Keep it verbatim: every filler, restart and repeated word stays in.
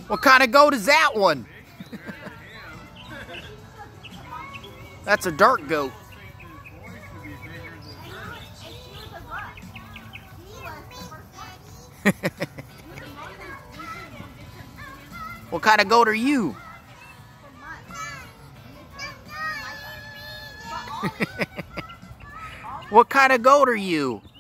What kind of goat is that one? That's a dark goat. What kind of goat are you? What kind of goat are you?